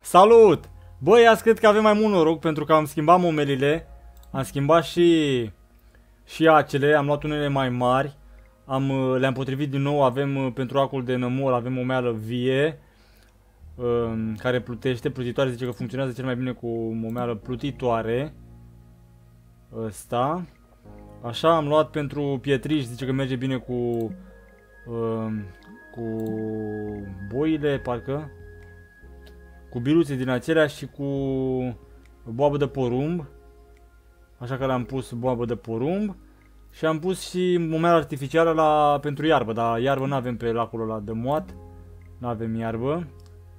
Salut! Băi, azi cred că avem mai mult noroc pentru că am schimbat momelile. Am schimbat și acele, am luat unele mai mari. Le-am potrivit din nou, avem pentru acul de nămol, avem o meală vie care plutește, plutitoare, zice că funcționează cel mai bine cu o meală plutitoare. Ăsta. Așa, am luat pentru pietriș, zice că merge bine cu boile, parcă. Cu biluțe din acelea și cu boabă de porumb. Așa că le-am pus boabă de porumb. Și am pus și momeală artificială pentru iarbă. Dar iarbă nu avem pe lacul ăla de moat. Nu avem iarbă.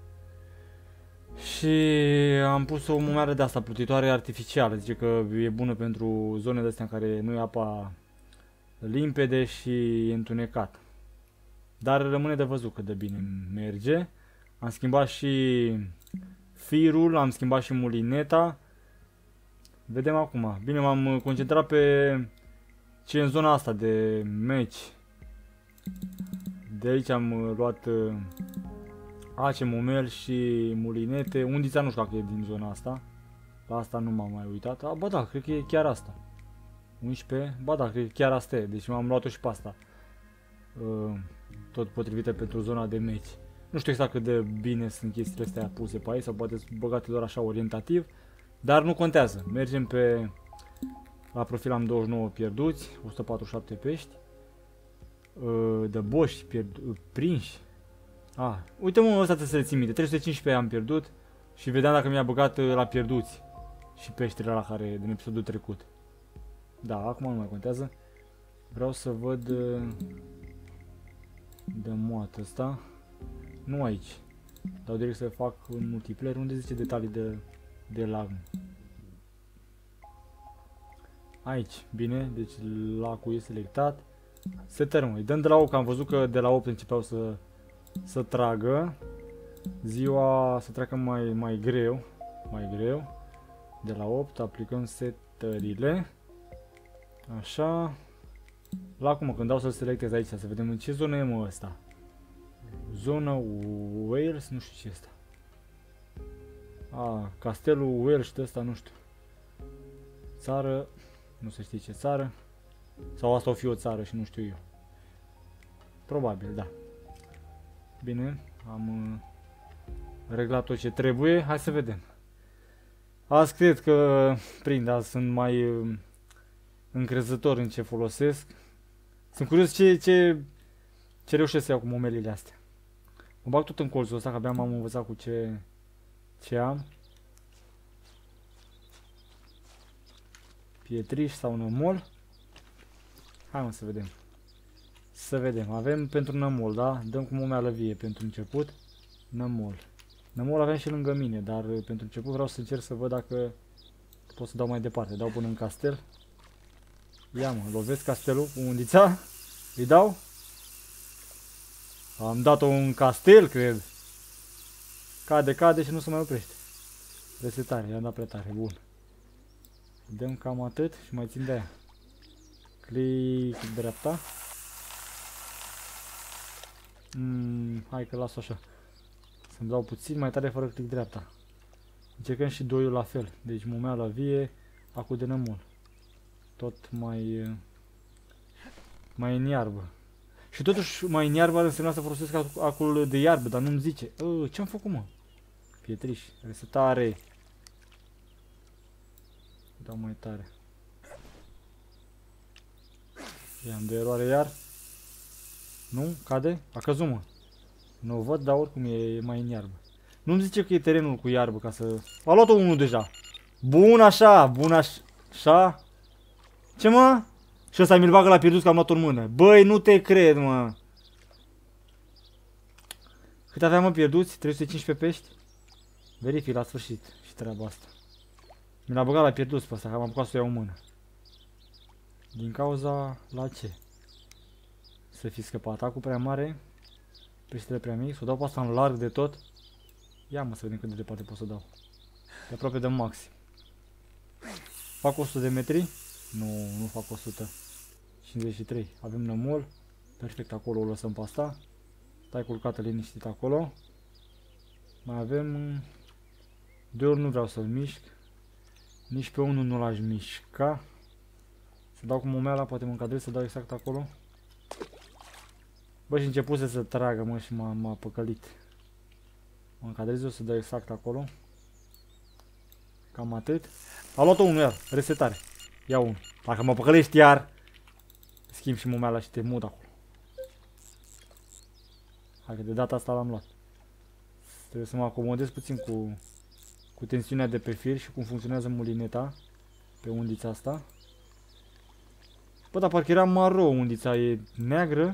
Și am pus o momeală de asta plutitoare artificială. Zice că e bună pentru zonele astea în care nu e apa limpede și întunecat. Dar rămâne de văzut cât de bine merge. Am schimbat și firul, am schimbat și mulineta. Vedem acum. Bine, m-am concentrat pe ce în zona asta de meci. De aici am luat ace, momel și mulinete. Undița nu știu dacă e din zona asta. La asta nu m-am mai uitat. Ba da, cred că e chiar asta. 11. Ba da, cred că chiar asta e. Deci m-am luat-o și pe asta. Tot potrivită pentru zona de meci. Nu știu exact cât de bine sunt chestiile astea puse pe aici, sau poate sunt băgate doar așa orientativ, dar nu contează. Mergem pe... La profil am 29 pierduți, 147 pești, de boși prinși. Uite mă, ăsta trebuie să le țin minte, 315 am pierdut și vedeam dacă mi-a băgat la pierduți și peștile la care din episodul trecut. Da, acum nu mai contează. Vreau să văd de moată ăsta. Nu aici. Dau direct să fac un multiplayer. Unde zice detalii de lag? Aici. Bine. Deci lacul e selectat. Setări, îi dăm de la 8, că am văzut că de la 8 începeau să tragă. Ziua să treacă mai greu. De la 8 aplicăm setările. Așa. Lacul, când dau să-l selectez aici, să vedem în ce zonă e mă ăsta. Zona Wales, nu știu ce este. Castelul Wales ăsta, nu știu. Țară, nu se știe ce țară. Sau asta o fi o țară și nu știu eu. Probabil, da. Bine, am reglat tot ce trebuie. Hai să vedem. Azi cred că prind, azi sunt mai încrezător în ce folosesc. Sunt curios ce reușesc să iau cu momelile astea. Mă bag tot în colțul ăsta, că abia m-am învățat cu ce am. Pietriș sau nămol. Hai mă să vedem. Să vedem. Avem pentru nămol, da? Dăm cu momeală vie pentru început. Nămol. Nămol avem și lângă mine, dar pentru început vreau să încerc să văd dacă pot să dau mai departe. Dau până în castel. Ia mă, lovesc castelul cu undița. Îi dau. Am dat-o un castel, cred. Cade și nu se mai oprește. Resetare, i-am dat prea tare, bun. Dăm cam atât și mai țin de aia. Click dreapta. Hai că las așa. Să-mi dau puțin mai tare fără click dreapta. Încercăm și doiul la fel. Deci momeala vie, acul de nămol. Tot mai în iarbă. Și totuși mai în iarbă ar însemna să folosesc acul de iarbă, dar nu-mi zice. Ce-am făcut, mă? Pietriș, resetare. Dau mai tare. I-am de eroare iar. Nu? Cade? A căzut, mă. Nu o văd, dar oricum e mai în iarbă. Nu-mi zice că e terenul cu iarbă ca să... A luat-o unul deja. Bun așa, bun așa. Ce, mă? Și ăsta mi-l bagă la pierdut că am luat-o în mână. Băi, nu te cred, mă. Cât aveam, mă, pierduți? 315 pești? Verific la sfârșit și treaba asta. Mi l-a băgat la pierdut pe ăsta, că am apucat să o iau în mână. Din cauza la ce? Să fi scăpat acul prea mare, peștele prea mic, să o dau pe asta în larg de tot. Ia mă să vedem cât de departe pot să dau. E aproape de maxim. Fac 100 de metri? Nu fac 100. 53. Avem nămol. Perfect, acolo o lăsăm pe asta. Stai culcată liniștit acolo. Mai avem 2 ori nu vreau să-l mișc. Nici pe unul nu l-aș mișca. Să dau cu momeala, poate mă încadrez să dau exact acolo. Bă, și începuse să tragă, mă, și m-a păcălit. Mă încadrez eu să dau exact acolo. Cam atât. A luat-o unul iar, resetare. Ia unul. Dacă mă păcălești iar, schimb și momeala și te mut acolo. Hai că de data asta l-am luat. Trebuie să mă acomodez puțin cu tensiunea de pe fir și cum funcționează mulineta pe undița asta. Bă, dar parcă era maro undița, e neagră.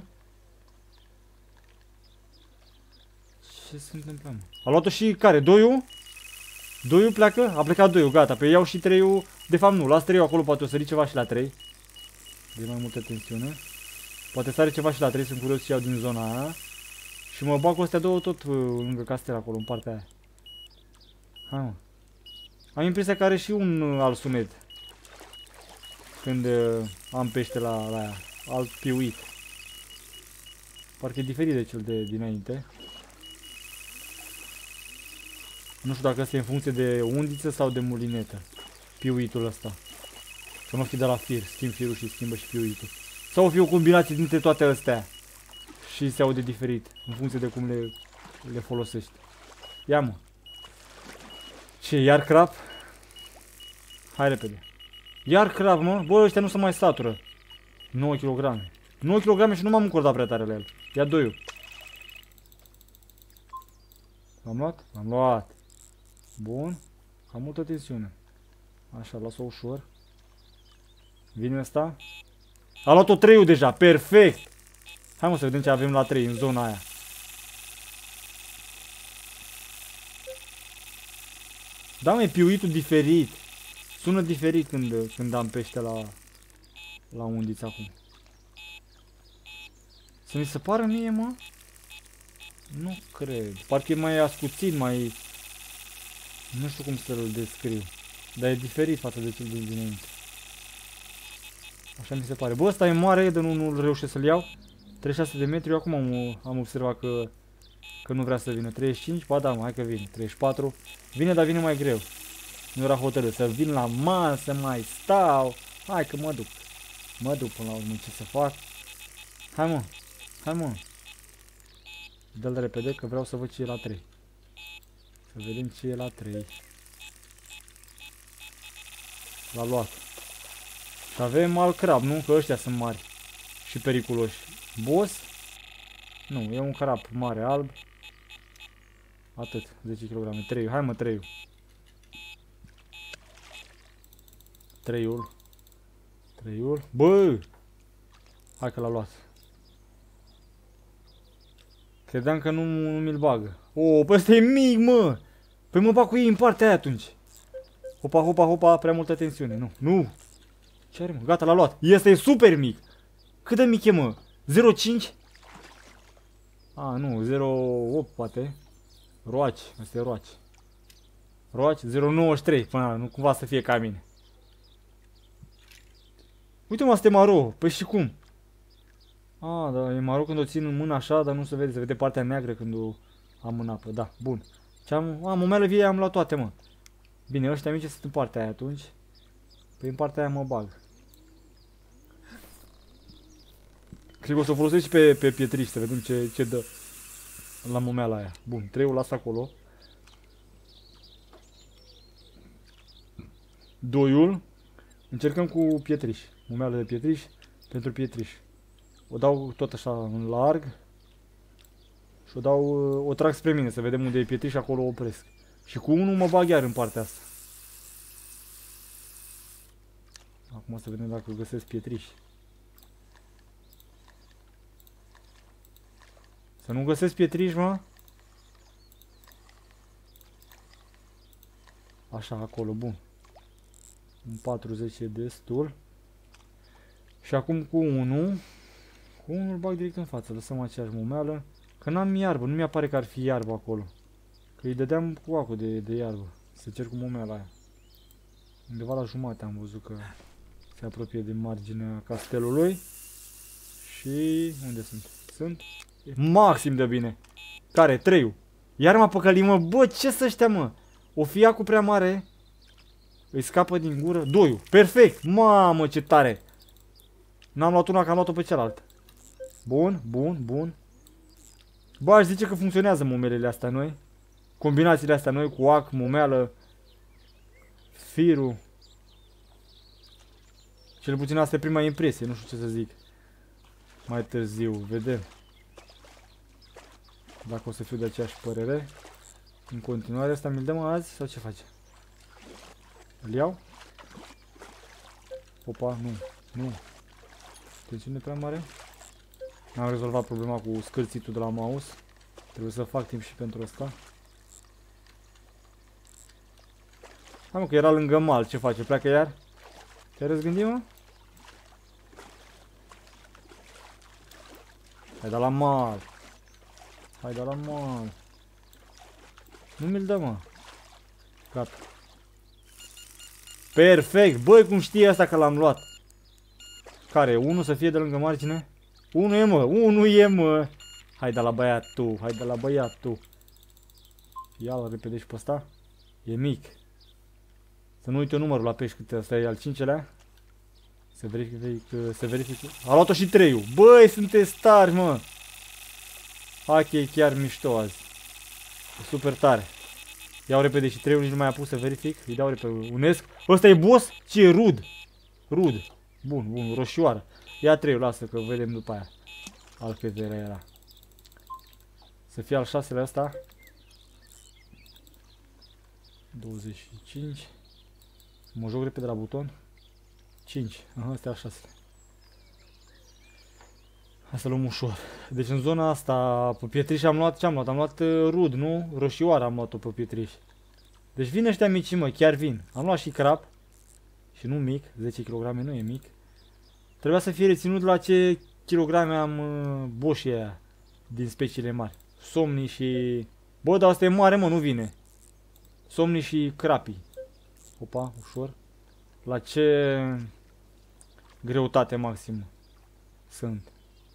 Ce se întâmplă, mă? A luat-o și care? Doiul? Doiul pleacă? A plecat doiul, gata. Pe iau și 3-ul. De fapt nu, las 3-ul acolo, poate o sări ceva și la 3. De mai multă tensiune. Poate sare ceva și la 3, sunt curios și iau din zona aia. Și mă bag cu astea două tot lângă castel acolo, în partea aia. Hai, mă. Am impresia că are și un alt sunet când am pește la aia, alt piuit. Parcă e diferit de cel de dinainte. Nu știu dacă asta e în funcție de undiță sau de mulinetă. Piuitul ăsta. Să nu fi de la fir, schimb firul și schimbă și piuitul. Sau o fi o combinație dintre toate astea. Și se aude diferit, în funcție de cum le folosești. Ia, mă. Ce, iar crap? Hai repede. Iar crap, mă? Bă, ăștia nu se mai satură. 9 kg. 9 kg și nu m-am încordat prea tare la el. Ia 2-ul. L-am luat? L-am luat. Bun. Am multă tensiune. Așa, las-o ușor. Vine ăsta. A luat-o 3-ul deja. Perfect. Hai, mă, să vedem ce avem la 3 în zona aia. Da, mă, e piuitul diferit. Sună diferit când am pește la undiță acum. Să mi se pară mie, mă? Nu cred. Parcă e mai ascuțit, mai... Nu știu cum să-l descriu. Dar e diferit față de cel din dinainte. Așa mi se pare. Bă, ăsta e mare, de nu reușesc să-l iau. 36 de metri, eu acum am observat că nu vrea să vină. 35, ba da, hai că vine. 34, vine, dar vine mai greu. Nu era hotărât să vin la masă, să mai stau. Hai că mă duc. Mă duc până la urmă, ce să fac. Hai, mă. Hai, mă. Dă-l repede că vreau să văd ce e la 3. Să vedem ce e la 3. L-a luat. Și avem alt crab, nu? Că ăștia sunt mari și periculoși. Boss? Nu, e un crab mare, alb. Atât, 10 kg. 3. Hai, mă, 3-ul. 3-ul. 3-ul. Bă! Hai că l-a luat. Credeam că nu mi-l bagă. Oh, păi ăsta e mic, mă! Păi mă bag cu ei în partea aia atunci. Hopa, hopa, hopa, prea multă tensiune. Nu, nu. Ce are, mă? Gata, l-a luat. Ăsta e super mic. Cât de mic e, mă? 0,5? A, nu, 0,8 poate. Roaci, ăsta e roaci. Roaci, 0,93. Până nu cumva să fie ca mine. Uite, mă, asta e maro. Păi și cum? A, da, e maro când o țin în mână așa, dar nu se vede. Se vede partea neagră când o am în apă. Da, bun. Ce am? A, momeală vie am luat toate, mă. Bine, ăștia mici sunt în partea aia atunci. Păi în partea aia mă bag. Cred că o să o folosesc și pe pietriș, să vedem ce dă la momeala aia. Bun, 3-ul las acolo. 2-ul. Încercăm cu pietriș. Momeală de pietriș pentru pietriș. O dau tot așa în larg. Și o trag spre mine, să vedem unde e pietriș și acolo o opresc. Și cu unul mă bag iar în partea asta. Acum să vedem dacă găsesc pietriș. Să nu găsesc pietriș, mă. Așa, acolo, bun. Un 40 e destul. Și acum cu unul. Cu unul îl bag direct în față. Lăsăm aceeași momeală. Că n-am iarbă, nu mi-apare că ar fi iarbă acolo. Că îi dădeam cu acul de iarbă. Să cer cu momeala aia. Undeva la jumate am văzut că se apropie de marginea castelului. Și unde sunt? Sunt maxim de bine. Care? 3-ul. Iar m-a păcălit, mă. Bă, ce să ăștia, mă? O fi cu prea mare. Îi scapă din gură. Doiul. Perfect. Mamă, ce tare. N-am luat una, că am luat-o pe cealaltă. Bun, bun, bun. Bă, aș zice că funcționează mumelele astea noi. Combinațiile astea noi cu ac, mumeală, firul. Cel puțin asta e prima impresie, nu știu ce să zic. Mai târziu, vedem. Dacă o să fiu de aceeași părere. În continuare, asta mi-l dăm azi sau ce face? Îl iau? Opa, nu, nu. Tensiune prea mare. N-am rezolvat problema cu scârțitul de la mouse. Trebuie să fac timp și pentru asta. Hai mă, că era lângă mal, ce face? Pleacă iar? Te-ai răzgândit, mă? Hai da la mal. Hai da la mal. Nu mi-l dă, mă. Gata. Perfect. Băi, cum știe asta că l-am luat? Care? Unul să fie de lângă margine? Unul e, mă. Unul e, mă. Hai da la băiatul. Hai da la băiatul. Ia-l repede și pe ăsta. E mic. Să nu uite numărul la pești, câte ăsta e al 5-lea. Se verifică. A luat-o și 3-ul. Băi, sunteți tari, mă. Hai că e chiar mișto azi. E super tare. Iau repede și 3-ul, nici nu mai a pus să verific. Îi dau repede, unesc. Ăsta e boss? Ce e rud? Rud. Bun, bun, roșioară. Ia 3-ul, lasă că vedem după aia. Al câtelea era. Să fie al 6-lea ăsta. 25. Mă joc repede la buton. 5. Aha, ăsta e al 6-lea. Hai să luăm ușor. Deci în zona asta, pe pietriș am luat, ce am luat? Am luat rud, nu? Roșioară am luat-o pe pietriș. Deci vin ăștia mici, mă, chiar vin. Am luat și crap. Și nu mic, 10 kg nu e mic. Trebuia să fie reținut la ce kilograme am boșii aia din speciile mari. Somnii și... Bă, dar asta e mare, mă, nu vine. Somnii și crapii. Opa, ușor. La ce greutate maximă sunt.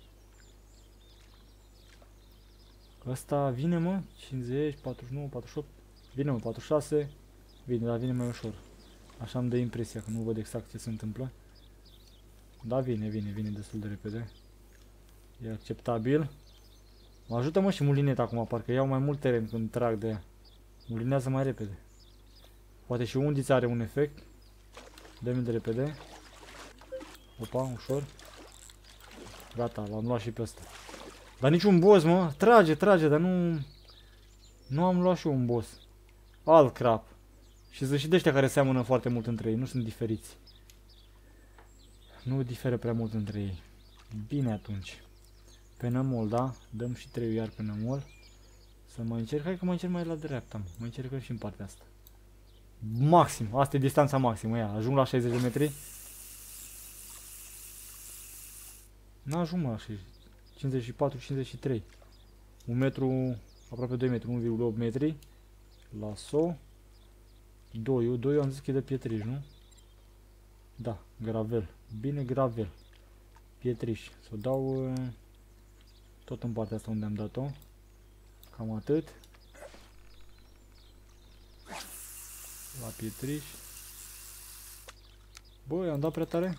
Ăsta vine, mă, 50, 49, 48, vine, mă, 46, vine, dar vine mai ușor. Așa îmi dă impresia, că nu văd exact ce se întâmplă. Da, vine destul de repede. E acceptabil. Mă ajută, mă, și mulineta acum, parcă iau mai mult teren când trag de ea. Mulinează mai repede. Poate și undița are un efect. Dă-mi de repede. Opa, ușor. Gata, l-am luat și pe ăsta. Dar niciun boss, mă. Trage, dar nu... Nu am luat și eu un boss. Alt crap. Și sunt și de ăștia care seamănă foarte mult între ei. Nu sunt diferiți. Nu diferă prea mult între ei. Bine atunci. Pe nămol, da? Dăm și 3 iar pe nămol. Să mai încerc. Hai că mai încerc mai la dreapta, mă. Mai încercăm și în partea asta. Maxim. Asta e distanța maximă. Ia, ajung la 60 de metri. N-ajung la 54-53. 1 metru, aproape 2 metri, 1,8 metri. Laso. 2 am zis că e de pietriș, nu? Da, gravel. Bine, gravel. Pietriș. Să o dau tot în partea asta unde am dat-o. Cam atât. La pietriș. Băi, am dat prea tare?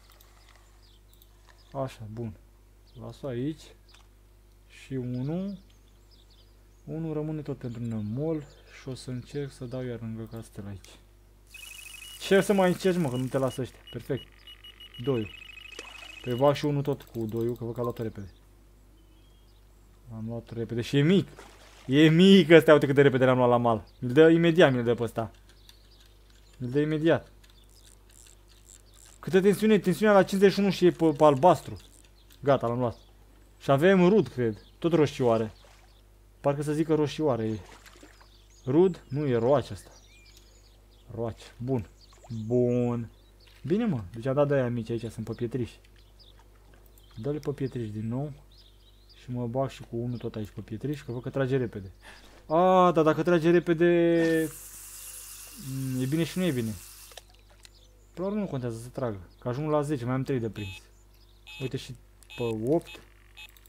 Așa, bun. Las-o aici. Și unul rămâne tot pentru nămol. Și o să încerc să dau iar lângă castel aici. Ce să mai încerci, mă, că nu te lasă ăștia. Perfect. 2. Păi bag și unul tot cu 2, că văd că a luat-o repede. Am luat repede și e mic. E mic ăsta, uite cât de repede l-am luat la mal. Mi-l dă imediat, mi-l dă pe ăsta. Mi-l dă imediat. Câtă tensiune? Tensiunea la 51 și e pe albastru. Gata, l-am luat. Și avem rud, cred. Tot roșioare. Parcă să zică roșioare e. Rud? Nu, e roace asta. Roace. Bun. Bun. Bine, mă. Deci am dat de aia mici aici, sunt pe pietriș. Dă-le pe pietriș din nou. Și mă bag și cu unul tot aici pe pietriș, că văd că trage repede. A, dar dacă trage repede... E bine și nu e bine. Probabil nu contează să tragă. Că ajung la 10, mai am 3 de prins. Uite și pe 8.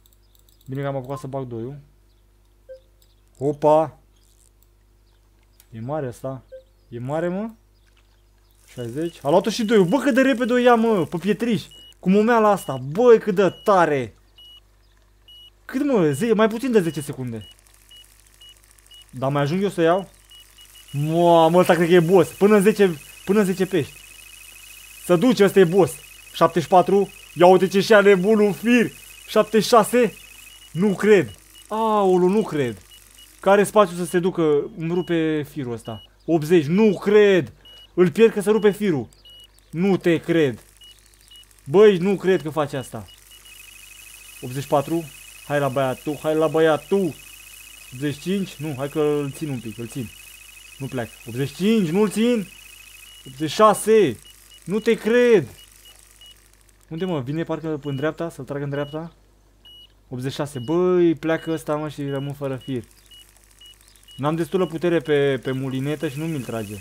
Bine că am apucat să bag 2-ul. Opa! E mare asta. E mare, mă? 60. A luat-o și 2. Bă, cât de repede o ia, mă, pe pietriș. Cu momeala asta. Băi, cât de tare. Cât, mă? 10, mai puțin de 10 secunde. Dar mai ajung eu să iau? Mă, ăsta cred că e boss. Până în 10 pești. Să duce, ăsta e boss. 74. Ia uite ce și-a nebunul fir. 76. Nu cred. Aulu, nu cred. Care spațiu să se ducă? Îmi rupe firul ăsta. 80. Nu cred. Îl pierd că se rupe firul. Nu te cred. Băi, nu cred că face asta. 84. Hai la băiatul, hai la băiatul. 85. Nu, hai că îl țin un pic, îl țin. Nu pleacă. 85, nu-l țin. 86. Nu te cred. Unde, mă? Vine parcă în dreapta, să-l trag în dreapta. 86. Băi, pleacă ăsta, mă, și rămân fără fir. N-am destulă putere pe mulinetă și nu mi-l trage.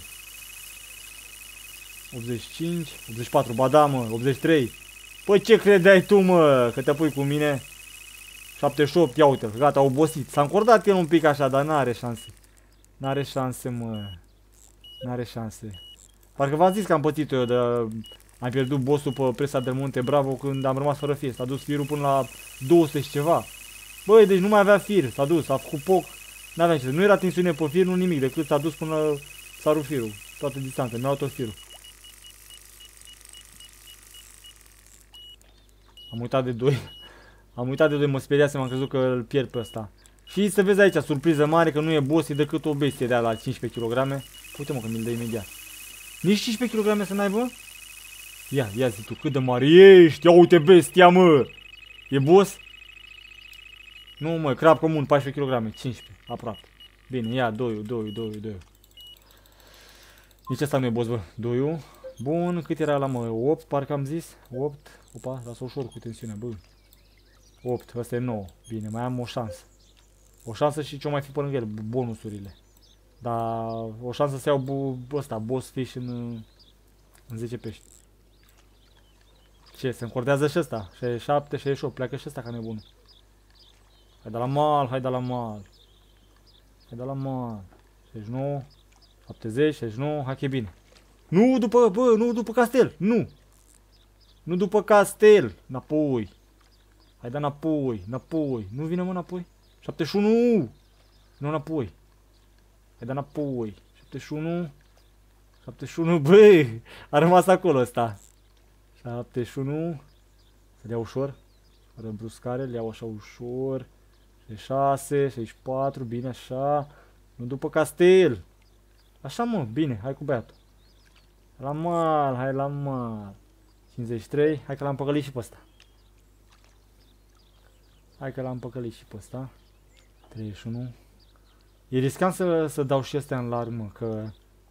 85, 84, ba da, mă, 83. Păi ce credeai tu, mă, că te pui cu mine? 78, ia uite-l, gata, a obosit. S-a încordat el un pic așa, dar n-are șanse. N-are șanse, mă. N-are șanse. Parcă v-am zis că am pățit-o eu, de... Am pierdut bossul pe Presa del Monte Bravo când am rămas fără fir. S-a dus firul până la 200 și ceva. Băi, deci nu mai avea fir, s-a dus, a făcut poc. N-avea ce, nu era tensiune pe fir, nu nimic, decât s-a dus până la... S-a rupt firul, toată distanța, mi-a tot firul. Am uitat de 2. Am uitat de 2, mă speriasem, am crezut că îl pierd pe ăsta. Și să vezi aici, surpriză mare, că nu e boss, e decât o bestie de la 15 kg. Uite, mă, că mi-l dă imediat. Nici 15 kg să n-aibă? Ia zi tu, cât de mare ești, ia uite bestia, mă! E boss? Nu, mă, crab comun, 14 kg, 15, aproape. Bine, ia, 2. Nici asta nu e boss, bă, 2. Bun, cât era la, mă, 8, parcă am zis? 8, opa, lasă ușor cu tensiunea, bă. 8, ăsta e 9, bine, mai am o șansă. O șansă și ce-o mai fi pe lângă el, bonusurile. Dar o șansă să iau ăsta, boss fish în 10 pești. Ce, se încordează și ăsta? 67, 68, pleacă și ăsta ca nebun. Hai de la mal, hai de la mal. Hai de la mal. 69, 70, 69, hai că e bine. Nu după, bă, nu după castel, nu. Nu după castel, înapoi. Hai da înapoi, înapoi. Nu vine, mă, înapoi. 71, nu înapoi. Hai da înapoi. 71, 71, băi, a rămas acolo ăsta. 71, să-l iau ușor, fără bruscare, le iau așa ușor. 66, 64, bine așa. Nu după castel. Așa, mă, bine, hai cu băiatul. La mal, hai la mal. 53, hai că l-am păcălit și pe ăsta. Hai că l-am păcălit și pe ăsta. 31. E riscant să dau și astea în larg, mă, că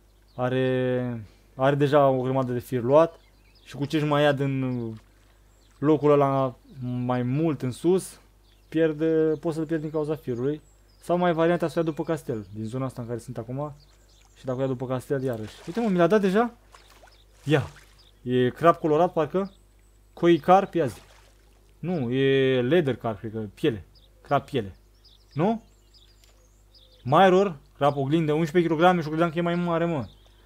are deja o grămadă de fir luat. Și cu ce-și mai ia din locul ăla mai mult în sus, pot să-l pierd din cauza firului. Sau mai varianta să o ia după castel, din zona asta în care sunt acum. Și dacă o ia după castel, iarăși. Uite, mă, mi l-a dat deja? Ia. E crab colorat, parcă. Koi carp, ia zi. Nu, e leather carp, cred că, piele. Crab piele. Nu? Mirror, crab oglindă, 11 kg și credeam că e mai mare, mă.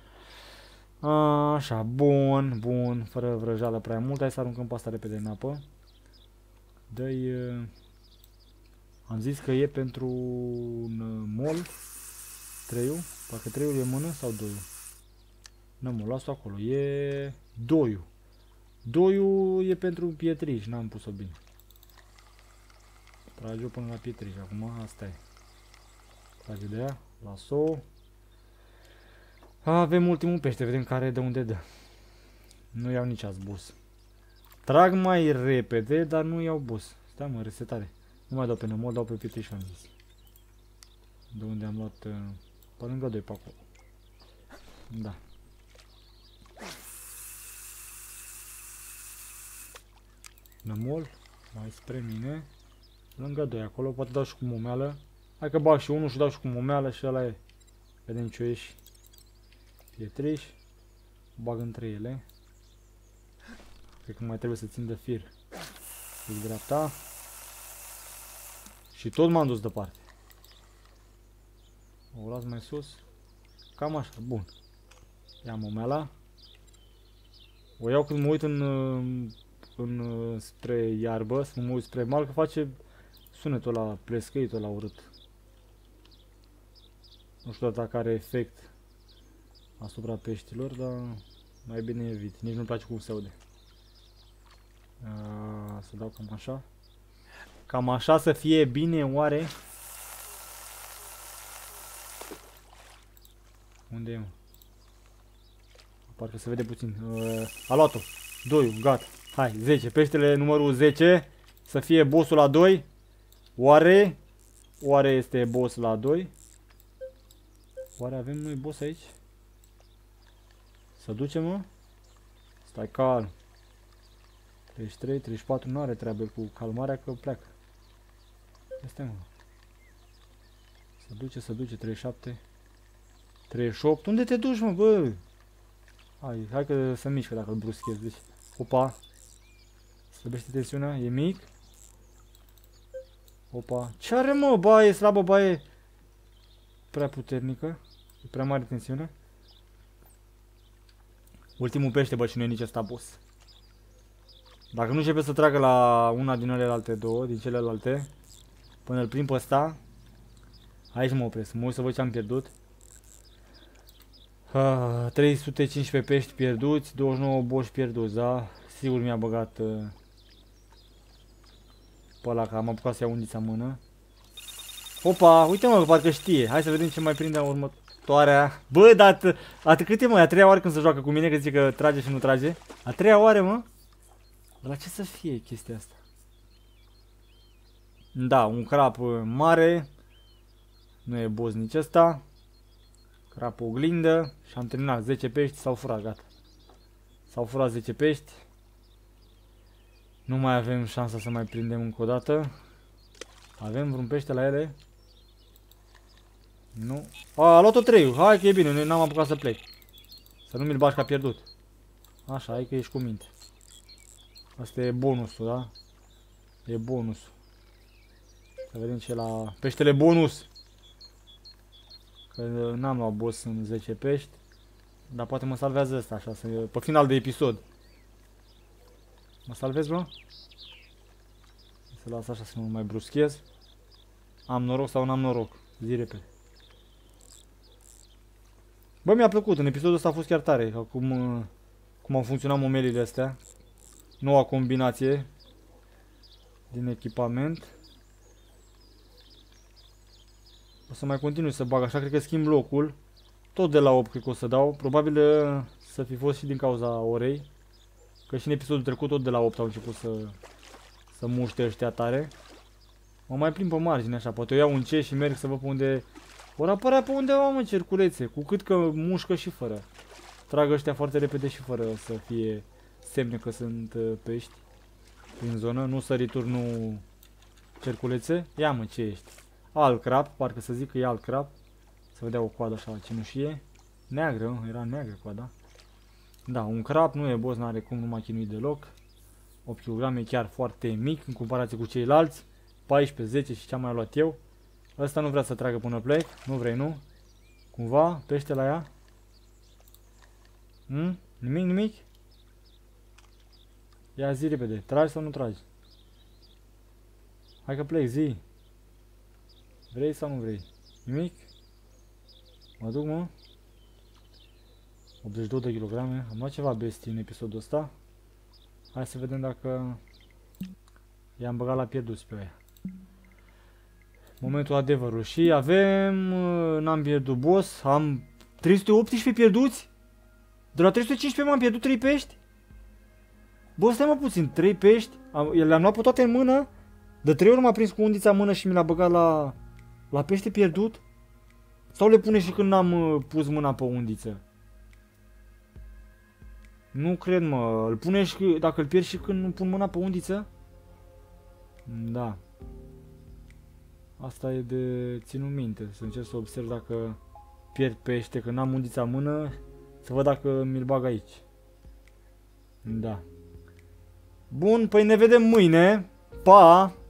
Așa, bun, fără vrăjeală prea mult. Hai să aruncăm pe asta repede în apă. Dă-i... Am zis că e pentru un mol. 3-ul. Parcă 3-ul e în mână sau 2-ul? Nu, mă, las-o acolo. E 2-ul. 2-ul e pentru pietriș, n-am pus-o bine. Trage-o până la pietriș. Acum asta e. Trage de ea. Las-o. Avem ultimul pește, vedem care de unde dă. Nu iau nici azi bus. Trag mai repede, dar nu iau bus. Stai, mă, resetare. Nu mai dau pe nămol, dau pe pietriș, am zis. De unde am luat... pe lângă 2 pe acolo. Da. Nămol, mai spre mine. Lângă 2 acolo, poate dau și cu momeală. Hai că bag și unul și dau și cu momeală și ăla e. Vedem ce ieși. Pietriș. Bag între ele. Cred că mai trebuie să țin de fir. Pic dreapta. Și tot m-am dus departe. O las mai sus. Cam așa, bun. Ia momeala. O iau când mă uit spre iarbă, să mă uit spre mal, că face sunetul ăla plescăitul ăla urât. Nu știu dacă are efect asupra peștilor, dar mai bine evit. Nici nu-mi place cum se aude. Să dau cam așa. Cam așa să fie bine, oare? Unde e, mă? Parcă se vede puțin. A luat-o. 2, gata. Hai, 10. Peștele numărul 10. Să fie bossul la 2. Oare? Oare este boss la 2? Oare avem noi boss aici? Să ducem, mă? Stai calm. 33, 34, nu are treabă cu calmarea că pleacă. Este, mă. Se duce, 37. 38. Unde te duci, mă, bă? Hai că se mișcă dacă îl bruschezi. Deci, opa. Slăbește tensiunea, e mic. Opa. Ce are, mă? Ba, e slabă, ba, e prea puternică. E prea mare tensiune. Ultimul pește, bă, și nu e nici ăsta boss. Dacă nu începe să tragă la una din celelalte două, din celelalte, până îl prind pe ăsta, aici mă opresc. Mă uit să văd ce am pierdut. 315 pești pierduți, 29 boși pierduți, da? Sigur mi-a băgat pe ăla, că am apucat să iau undița în mână. Opa, uite, mă, că parcă știe. Hai să vedem ce mai prinde la următoarea. Bă, dar atât cât e, mă? A treia oară când se joacă cu mine, că zice că trage și nu trage. A treia oară, mă? La ce să fie chestia asta? Da, un crap mare. Nu e boss nici ăsta. Crap oglindă. Și am terminat. 10 pești s-au furat, gata. S-au furat 10 pești. Nu mai avem șansa să mai prindem încă o dată. Avem vreun pește la ele? Nu. A luat-o 3. Hai că e bine, n-am apucat să plec. Să nu mi-l bagi ca pierdut. Așa, hai că ești cu minte. Asta e bonusul, da? E bonusul. Să vedem ce e la peștele bonus. Că n-am luat boss în 10 pești. Dar poate mă salvează ăsta așa, pe final de episod. Mă salvez, bro? Să las așa să nu mai bruschez. Am noroc sau n-am noroc? Zi repede. Bă, mi-a plăcut, în episodul ăsta a fost chiar tare. Cum au funcționat momelile astea. Noua combinație din echipament. O să mai continui să bag așa, cred că schimb locul. Tot de la 8 cred că o să dau. Probabil să fi fost și din cauza orei. Că și în episodul trecut tot de la 8 au început să muște ăștia tare. Mă mai plimb pe margine așa, poate o iau încet și merg să văd pe unde... Ori apărea pe unde am, în cerculețe, cu cât că mușcă și fără. Trag ăștia foarte repede și fără să fie semne că sunt pești prin zonă, nu sărituri, nu cerculețe. Ia, mă, ce ești? Alt crap, parcă să zic că e alt crap. Să vedea o coadă așa cenușie. Neagră, era neagră coada. Da, un crap, nu e boss, n-are cum, nu m-a chinuit deloc. 8 kg e chiar foarte mic în comparație cu ceilalți. 14, 10 și ce am mai luat eu. Ăsta nu vrea să tragă până plec. Nu vrei, nu? Cumva? Pește la ea? Nimic, nimic? Ia zi repede. Tragi sau nu tragi? Hai că plec, zi. Vrei sau nu vrei? Nimic? Mă duc, mă. 82 de kilograme. Am luat ceva bestii în episodul ăsta. Hai să vedem dacă i-am băgat la pierduți pe aia. Momentul adevărului. Și avem... N-am pierdut boss. Am 318 pierduți? De la 315 m-am pierdut 3 pești? Bă, stai mă puțin. 3 pești? Le-am luat pe toate în mână? De 3 ori m-a prins cu undița în mână și mi l-a băgat la pește pierdut? Sau le pune și când n-am pus mâna pe undiță? Nu cred, mă. Îl pune și dacă îl pierd și când nu pun mâna pe undiță? Da. Asta e de ținut minte. Să încerc să observ dacă pierd pește, când n-am undița în mână. Să văd dacă mi-l bag aici. Da. Bun, păi ne vedem mâine. Pa!